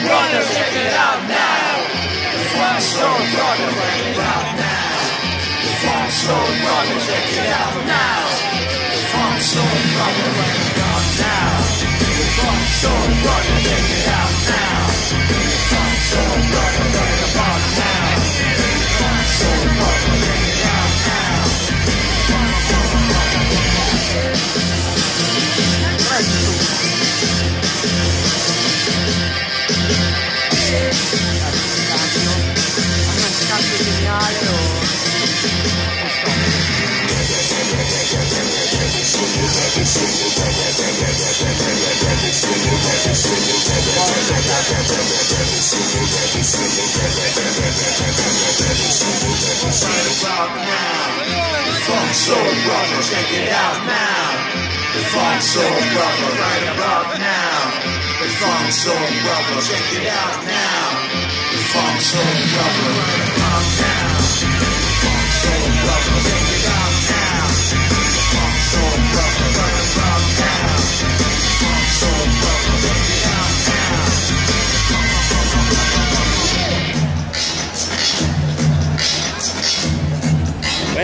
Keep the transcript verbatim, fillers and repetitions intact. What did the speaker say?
Brothers, check it out now. The Funk Soul Brothers, check it out now. The Funk Soul Brothers, check it out now. The Funk Soul Brothers, check it out now. The Funk Soul Brothers, check it out now. The Funk Soul Brothers, right about now. The Funk Soul Brothers, check it out now. Geniale o Funk Soul Brothers, check it out now. The Funk Soul Brothers, right about now. The Funk Soul Brothers, check it out now. The Funk Soul Brothers, right about now. The Funk Soul Brothers.